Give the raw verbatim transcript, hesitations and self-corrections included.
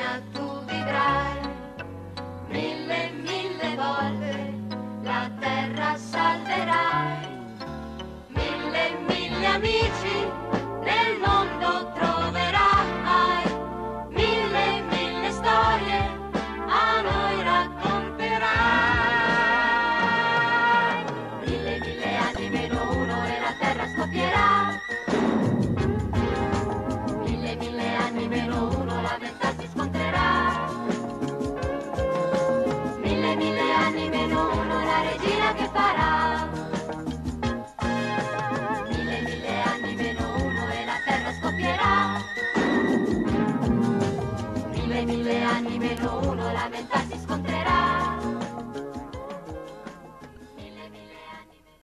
bambina tu vivrai mille, mille volte la terra salverai. Mille, mille amici nel mondo troverai. Mille, mille storie a noi racconterai. Mille, mille anni meno uno e la terra scoppierà. Mille, mille anni meno uno la metà si scontrerà. Mille, mille anni meno uno la regina che farà. Mille, mille anni meno uno e la terra scoppierà. Mille, mille anni meno uno la metà